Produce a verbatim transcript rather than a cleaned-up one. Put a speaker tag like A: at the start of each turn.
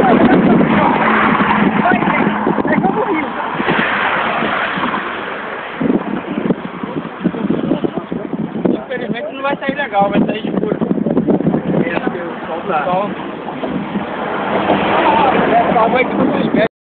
A: É como o rio.
B: Infelizmente não vai sair legal, vai sair escuro.
C: É, porque o sol tá.
B: Sol. É, só vai que não